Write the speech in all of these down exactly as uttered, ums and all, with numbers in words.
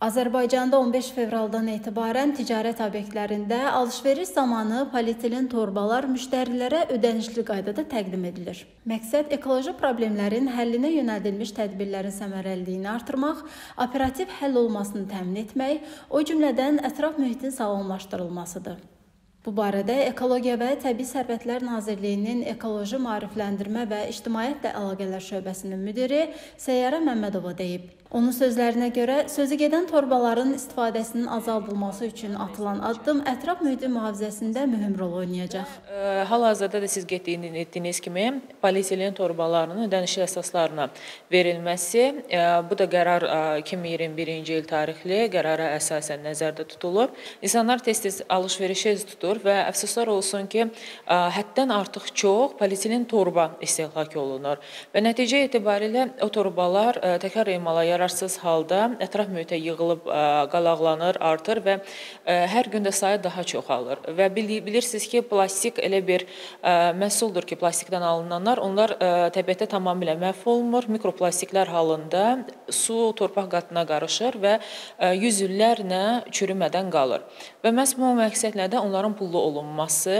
Azərbaycanda on beş fevraldan etibarən ticarət obyektlərində alış-veriş zamanı polietilen torbalar müştərilərə ödənişli qaydada təqdim edilir. Məqsəd ekoloji problemlərin həllinə yönəldilmiş tədbirlərin səmərəliliyini artırmaq, operativ həll olmasını təmin etmək, o cümlədən ətraf mühitin sağlamlaşdırılmasıdır. Bu barədə Ekologiya və Təbii Sərvətlər Nazirliyinin Ekoloji Maarifləndirmə və İctimaiyyətlə Əlaqələr şöbəsinin müdiri Səyyarə Məmmədova deyib. Onun sözlərinə görə, sözü gedən torbaların istifadəsinin azaldılması üçün atılan addım ətraf mühitin mühafizəsində mühüm rol oynayacaq. Hal-hazırda da siz etdiyiniz kimi polietilen torbalarının ödənişli əsaslarına verilməsi, bu da qərar iki min iyirmi birinci il tarixli qərara əsasən nəzərdə tutulur. İnsanlar tez-tez alış-verişə üz tutur və əfsuslar olsun ki, həddən artıq çox polietilen torba istehlak olunur və nəticə etibarilə o torbalar təkrar emala yararsız halda ətraf mühitə yığılıb qalaqlanır, artır və hər gündə sayı daha çoxalır. Və bilirsiniz ki, plastik elə bir məhsuldur ki, plastikdən alınanlar, onlar təbiətdə tamamilə məhv olmur, mikroplastiklər halında su, torpaq qatına qarışır və yüz illərlə çürümədən qalır. Və məhz bu məqsədlə də onların pullu olunması,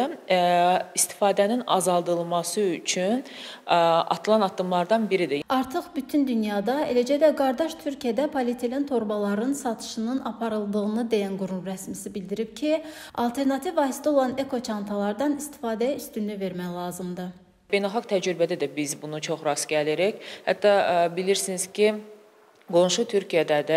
istifadənin azaldılması üçün atılan addımlardan biridir. Artıq bütün dünyada, eləcə də qardaş Türkiyədə polietilen torbaların satışının aparıldığını deyən qurum rəsmisi bildirib ki, alternativ vasitə olan eko çantalardan istifadəyə üstünlük vermək lazımdır. Beynəlxalq təcrübədə də biz bunu çox rast gəlirik. Hətta bilirsiniz ki, qonşu Türkiyədə də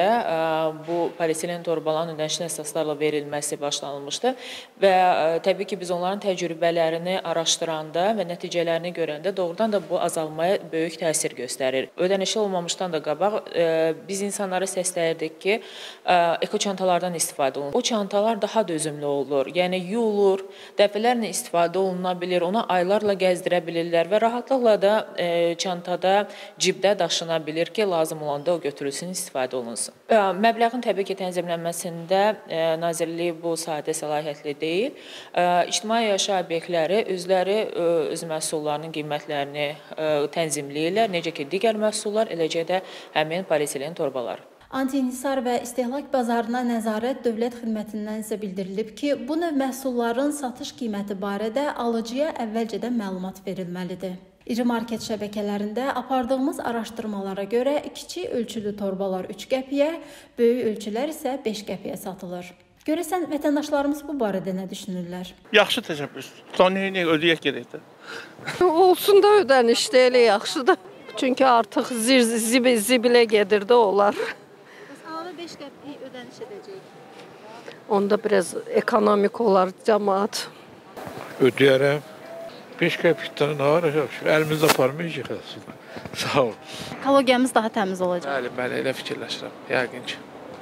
bu polietilen torbaların ödənişli əsaslarla verilməsi başlanılmışdı və təbii ki, biz onların təcrübələrini araşdıranda və nəticələrini görəndə doğrudan da bu azalmaya böyük təsir göstərir. Ödənişli olmamışdan da qabaq biz insanlara səsləyirdik ki, eko çantalardan istifadə olunur. O çantalar daha dözümlü olur, yəni yuyulur, dəfələrlə istifadə oluna bilir, ona aylarla gəzdirə bilirlər və rahatlıqla da çantada, cibdə daşına bilir ki, lazım olanda o götürülür. istifadə olunsun. Məbləğin təbii ki, tənzimlənməsində Nazirlik bu sahədə səlahiyyətli deyil. İctimai yaşayış obyektləri özləri öz məhsullarının qiymətlərini tənzimləyirlər, necə ki, digər məhsullar, eləcə də həmin polietilen torbalar. Anti-inhisar və istehlak bazarına nəzarət dövlət xidmətindən isə bildirilib ki, bu növ məhsulların satış qiyməti barədə alıcıya əvvəlcədən məlumat verilməlidir. İri market şəbəkələrində apardığımız araşdırmalara görə kiçik ölçülü torbalar üç qəpiyə, böyük ölçülər isə beş qəpiyə satılır. Görəsən, vətəndaşlarımız bu barədə nə düşünürlər? Yaxşı təşəbbüs. Sonini ödəyək gedəkdə. Olsun da ödənişdə elə yaxşıdır. Çünki artıq zibilə gedir də olar. Əlavə beş qəpiyə ödəniş edəcək. Onda biraz ekonomik olar cəmaat. Ödəyərəm. beş qəpikdən nə var? Əlimizdə aparmayacaq aslında. Sağ olun. Ekologiyamız daha təmiz olacaq. Bəli, mən elə fikirləşirəm. Yəqin ki.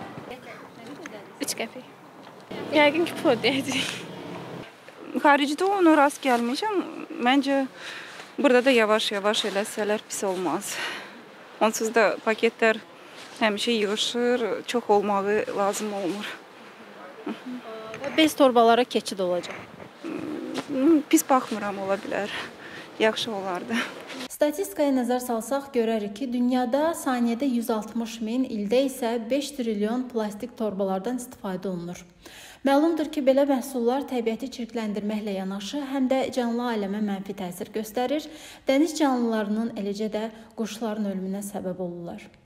üç qəpik. Yəqin ki, pul ödəyəcək. Xaricdə onu rast gəlmişəm. Məncə, burada da yavaş-yavaş eləsələr pis olmaz. Onsuz da paketlər həmişə yığışır, çox olmağı lazım olmur. Bez torbalara keçid olacaq. Pis baxmıram, ola bilər. Yaxşı olardı. Statistikaya nəzər salsaq görərik ki, dünyada saniyədə yüz altmış min, ildə isə beş trilyon plastik torbalardan istifadə olunur. Məlumdur ki, belə məhsullar təbiəti çirkləndirməklə yanaşı, həm də canlı aləmə mənfi təsir göstərir, dəniz canlılarının, eləcə də quşların ölümünə səbəb olurlar.